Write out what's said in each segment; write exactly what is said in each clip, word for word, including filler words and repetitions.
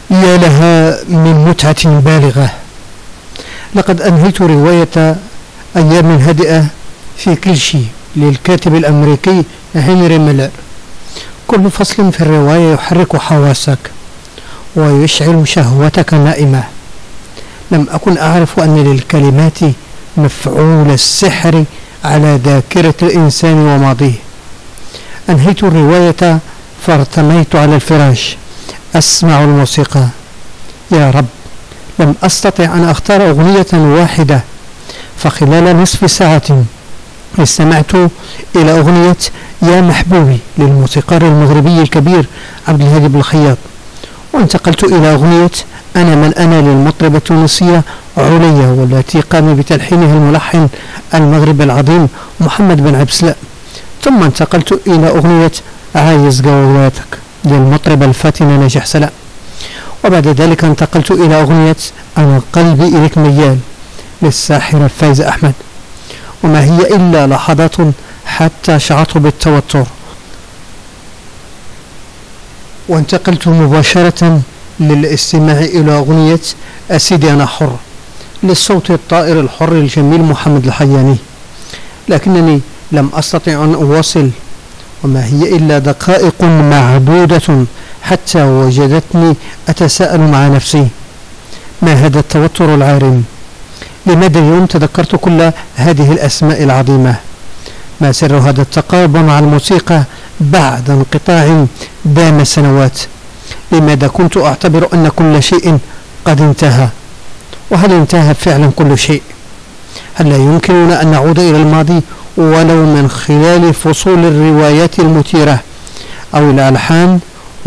يا لها من متعة بالغة. لقد أنهيت رواية أيام هادئة في كل شيء للكاتب الأمريكي هنري ميلر. كل فصل في الرواية يحرك حواسك ويشعل شهوتك نائمة. لم أكن أعرف أن للكلمات مفعول السحر على ذاكرة الإنسان وماضيه. أنهيت الرواية فارتميت على الفراش أسمع الموسيقى. يا رب، لم أستطع أن أختار أغنية واحدة، فخلال نصف ساعة استمعت إلى أغنية يا محبوبي للموسيقار المغربي الكبير عبد الهادي بن الخياط، وانتقلت إلى أغنية أنا من أنا للمطربة التونسية عليا، والتي قام بتلحينها الملحن المغربي العظيم محمد بن عبد السلام. ثم انتقلت إلى أغنية عايز جواتك للمطربة الفاتنة نجاح سلام، وبعد ذلك انتقلت إلى أغنية أنا قلبي إليك ميال للساحرة فايزة أحمد. وما هي إلا لحظات حتى شعرت بالتوتر، وانتقلت مباشرة للاستماع إلى أغنية أسيدي أنا حر للصوت الطائر الحر الجميل محمد الحياني، لكنني لم أستطع أن أواصل، وما هي إلا دقائق معدودة حتى وجدتني أتساءل مع نفسي: ما هذا التوتر العارم؟ لماذا اليوم تذكرت كل هذه الأسماء العظيمة؟ ما سر هذا التقارب مع الموسيقى بعد انقطاع دام سنوات؟ لماذا كنت أعتبر أن كل شيء قد انتهى؟ وهل انتهى فعلا كل شيء؟ هل لا يمكننا أن نعود إلى الماضي ولو من خلال فصول الروايات المثيرة أو الألحان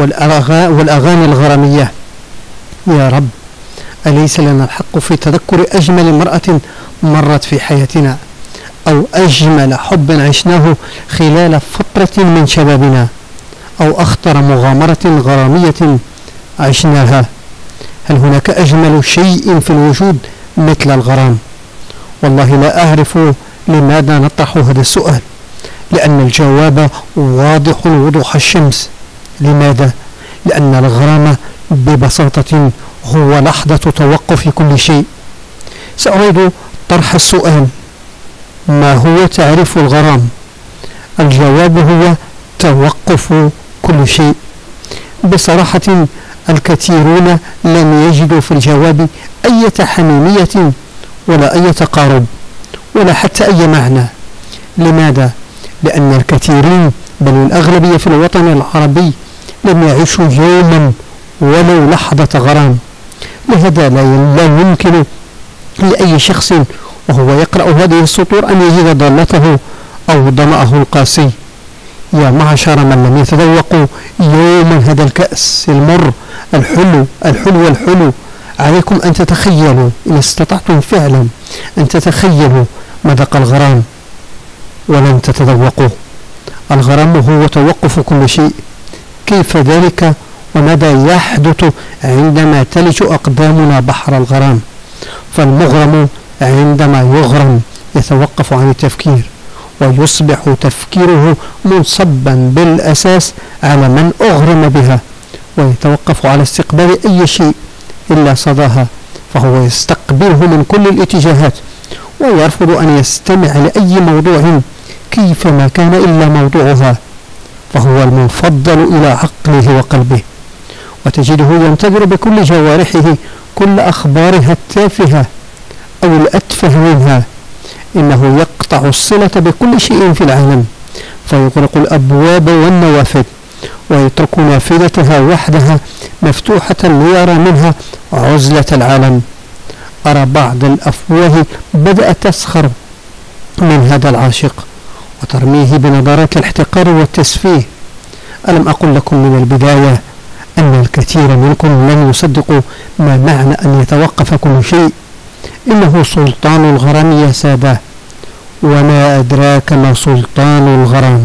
والأغاني الغرامية؟ يا رب، أليس لنا الحق في تذكر أجمل امرأة مرت في حياتنا، أو أجمل حب عشناه خلال فترة من شبابنا، أو أخطر مغامرة غرامية عشناها؟ هل هناك أجمل شيء في الوجود مثل الغرام؟ والله لا أعرف لماذا نطرح هذا السؤال، لأن الجواب واضح وضوح الشمس. لماذا؟ لأن الغرام ببساطة هو لحظة توقف كل شيء. سأعيد طرح السؤال: ما هو تعريف الغرام؟ الجواب هو توقف كل شيء. بصراحة الكثيرون لم يجدوا في الجواب أي حميمية ولا أي تقارب ولا حتى أي معنى. لماذا؟ لأن الكثيرين بل الأغلبية في الوطن العربي لم يعيشوا يوما ولو لحظة غرام. لهذا لا يمكن لأي شخص وهو يقرأ هذه السطور أن يجد ضالته أو ظمأه القاسي. يا معشر من لم يتذوقوا يوما هذا الكأس المر الحلو الحلو الحلو، عليكم أن تتخيلوا، إن استطعتم فعلا أن تتخيلوا مذاق الغرام ولن تتذوقوا. الغرام هو توقف كل شيء. كيف ذلك؟ وماذا يحدث عندما تلج أقدامنا بحر الغرام؟ فالمغرم عندما يغرم يتوقف عن التفكير، ويصبح تفكيره منصبا بالأساس على من أغرم بها، ويتوقف على استقبال أي شيء إلا صداها، فهو يستقبله من كل الاتجاهات ويرفض أن يستمع لأي موضوع كيفما كان إلا موضوعها، فهو المفضل إلى عقله وقلبه، وتجده ينتظر بكل جوارحه كل أخبارها التافهة أو الأتفه منها. إنه يقطع الصلة بكل شيء في العالم، فيغلق الأبواب والنوافذ ويترك نافذتها وحدها مفتوحة ليرى منها عزلة العالم. أرى بعض الأفواه بدأت تسخر من هذا العاشق وترميه بنظرات الاحتقار والتسفيه. ألم أقل لكم من البداية أن الكثير منكم لن يصدقوا ما معنى أن يتوقف كل شيء؟ إنه سلطان الغرام يا سادة، وما أدراك ما سلطان الغرام.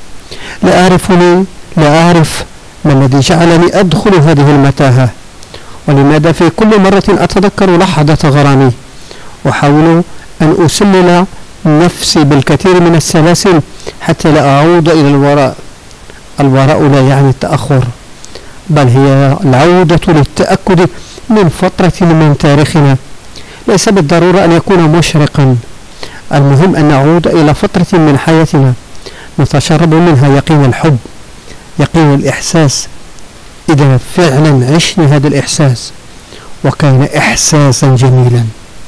لا أعرفني لا أعرف ما الذي جعلني أدخل هذه المتاهة، ولماذا في كل مرة أتذكر لحظة غرامي وأحاول أن أسلل نفسي بالكثير من السلاسل حتى لا أعود إلى الوراء. الوراء لا يعني التأخر، بل هي العودة للتأكد من فترة من تاريخنا. ليس بالضرورة أن يكون مشرقا، المهم أن نعود إلى فترة من حياتنا نتشرب منها يقين الحب، يقين الإحساس، إذا فعلا عشنا هذا الإحساس وكان إحساسا جميلا.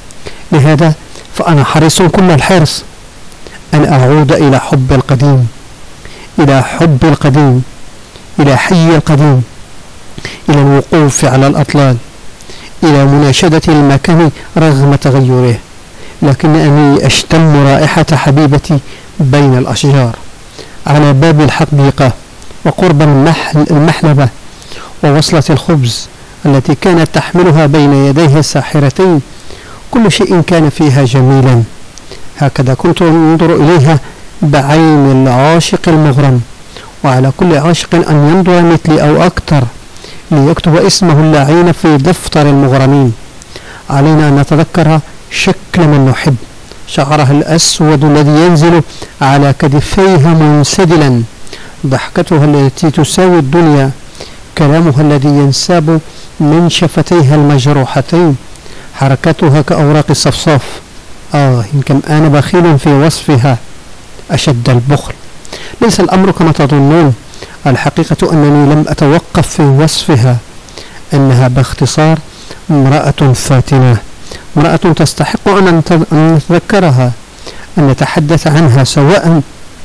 لهذا فأنا حريص كل الحرص أن أعود إلى حب القديم، إلى حب القديم، إلى حي القديم، إلى الوقوف على الأطلال، إلى مناشدة المكان رغم تغيره، لكنني أشتم رائحة حبيبتي بين الأشجار على باب الحديقة وقرب المحلبة ووصلة الخبز التي كانت تحملها بين يديه الساحرتين. كل شيء كان فيها جميلا، هكذا كنت أنظر إليها بعين العاشق المغرم، وعلى كل عاشق أن ينظر مثلي أو أكثر ليكتب اسمه اللعين في دفتر المغرمين. علينا أن نتذكر شكل من نحب، شعرها الأسود الذي ينزل على كتفيها منسدلا، ضحكتها التي تساوي الدنيا، كلامها الذي ينساب من شفتيها المجروحتين، حركتها كأوراق الصفصاف. آه إن كم أنا بخيل في وصفها أشد البخل. ليس الأمر كما تظنون، الحقيقة أنني لم أتوقف في وصفها، أنها باختصار امرأة فاتنة، امرأة تستحق أن نتذكرها، أن نتحدث عنها سواء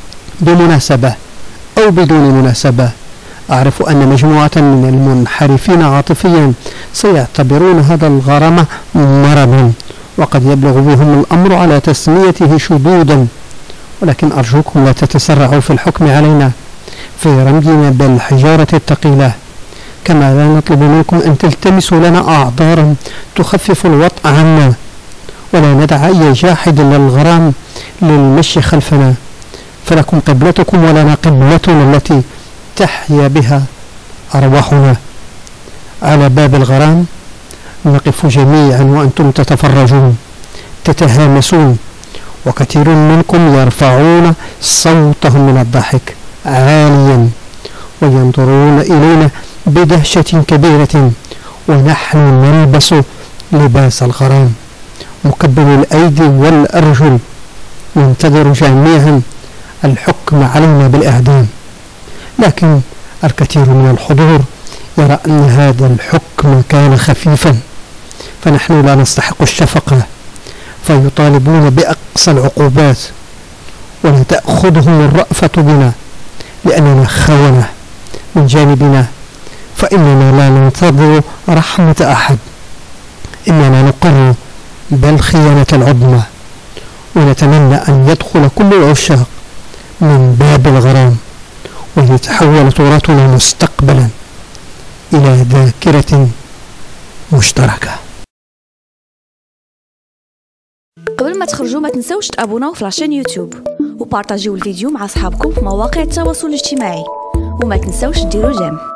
بمناسبة أو بدون مناسبة. أعرف أن مجموعة من المنحرفين عاطفيا سيعتبرون هذا الغرام مرضا، وقد يبلغ بهم الأمر على تسميته شذوذا، ولكن أرجوكم لا تتسرعوا في الحكم علينا، في رمينا بالحجارة الثقيلة، كما لا نطلب منكم أن تلتمسوا لنا أعذارا تخفف الوطأ عنا، ولا ندع أي جاحد للغرام للمشي خلفنا، فلكم قبلتكم ولنا قبلتنا التي تحيا بها أرواحنا. على باب الغرام نقف جميعا وأنتم تتفرجون تتهامسون، وكثير منكم يرفعون صوتهم من الضحك عاليا وينظرون إلينا بدهشة كبيرة، ونحن نلبس لباس الغرام مكبل الأيدي والأرجل، ننتظر جميعا الحكم علينا بالإعدام. لكن الكثير من الحضور يرى أن هذا الحكم كان خفيفا، فنحن لا نستحق الشفقة، فيطالبون بأقصى العقوبات، ولا تأخذهم الرأفة بنا لأننا خونة من جانبنا، فإننا لا ننتظر رحمة أحد، إننا نقر بالخيانة العظمى، ونتمنى أن يدخل كل العشاق من باب الغرام، ويتحول تراثنا مستقبلا إلى ذاكرة مشتركة. قبل ما تخرجوا ما تنسوش تابوناو في لاشين يوتيوب وبارطاجيو الفيديو مع أصحابكم في مواقع التواصل الاجتماعي، وما تنسوش ديروا جيم.